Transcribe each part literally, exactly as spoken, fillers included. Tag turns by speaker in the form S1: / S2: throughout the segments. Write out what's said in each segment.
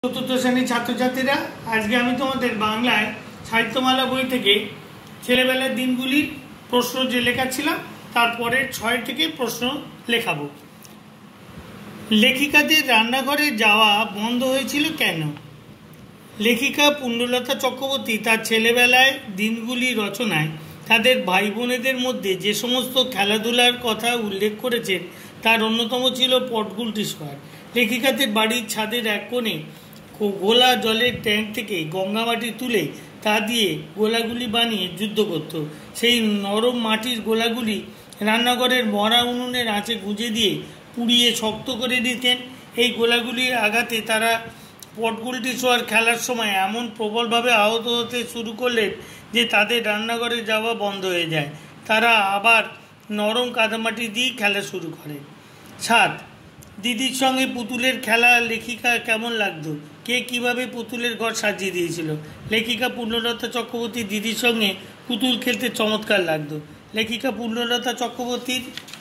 S1: চতুর্থ শ্রেণীর ছাত্রছাত্রীরা, আজকে আমি তোমাদের বাংলায় সাহিত্যমালা বই থেকে ছেলেবেলার দিনগুলির প্রশ্ন যে লেখাচ্ছিলাম তারপরে ছয় থেকে প্রশ্ন লেখাবো। লেখিকাদের রান্নাঘরে যাওয়া বন্ধ হয়েছিল কেন? লেখিকা পুণ্যলতা চক্রবর্তী তার ছেলেবেলায় দিনগুলি রচনায় তাদের ভাই বোনেদের মধ্যে যে সমস্ত খেলাধুলার কথা উল্লেখ করেছেন তার অন্যতম ছিল পটগুলটি স্কোয়ার। লেখিকাদের বাড়ির ছাদের এক কোণে গোলা জলের ট্যাঙ্ক থেকে গঙ্গামাটি তুলে তা দিয়ে গোলাগুলি বানিয়ে যুদ্ধ করত। সেই নরম মাটির গোলাগুলি রান্নাঘরের মরা উনুনের আঁচে গুঁজে দিয়ে পুড়িয়ে শক্ত করে দিতেন। এই গোলাগুলির আঘাতে তারা পটগুলটি ছোঁয়ার খেলার সময় এমন প্রবলভাবে আহত হতে শুরু করলেন যে তাদের রান্নাঘরে যাওয়া বন্ধ হয়ে যায়। তারা আবার নরম কাদামাটি দিয়ে খেলা শুরু করে। সাত, দিদির সঙ্গে পুতুলের খেলা লেখিকা কেমন লাগতো? কে কিভাবে পুতুলের ঘর সাজিয়ে দিয়েছিল? লেখিকা পুণ্যলতা চক্রবর্তী দিদির সঙ্গে পুতুল খেলতে চমৎকার লাগতো। লেখিকা পুণ্যলতা চক্রবর্তীর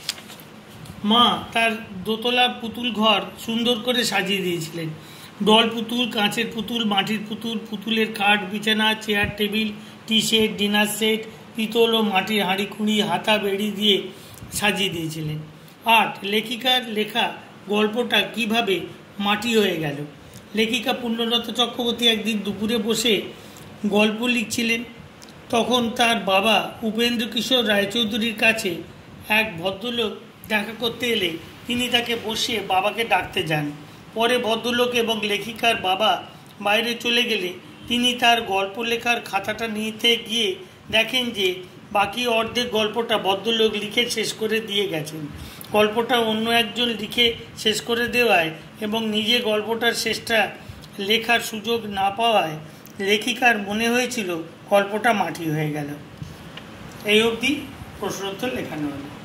S1: মা তার দোতলা পুতুল ঘর সুন্দর করে সাজিয়ে দিয়েছিলেন। ডল পুতুল, কাঁচের পুতুল, মাটির পুতুল, পুতুলের খাট, বিছানা, chair, table, tea set, dinner set, পিতল ও মাটির হাঁড়ি কুড়ি, হাতা বেড়ি দিয়ে সাজিয়ে দিয়েছিলেন। আট, লেখিকার লেখা গল্পটা কিভাবে মাটি হয়ে গেল? লেখিকা পুণ্যলতা চক্রবর্তী একদিন দুপুরে বসে গল্প লিখছিলেন। তখন তার বাবা উপেন্দ্র কিশোর রায়চৌধুরীর কাছে এক ভদ্রলোক দেখা করতে এলে তিনি তাকে বসিয়ে বাবাকে ডাকতে যান। পরে ভদ্রলোক এবং লেখিকার বাবা বাইরে চলে গেলে তিনি তার গল্প লেখার খাতাটা নিতে গিয়ে দেখেন যে বাকি অর্ধেক গল্পটা ভদ্রলোক লিখে শেষ করে দিয়ে গেছেন। গল্পটা অন্য একজন লিখে শেষ করে দেওয়ায় এবং নিজে গল্পটার শেষটা লেখার সুযোগ না পাওয়ায় লেখিকার মনে হয়েছিল গল্পটা মাটি হয়ে গেল। এই অবধি প্রশ্নোত্তর লেখানো হলো।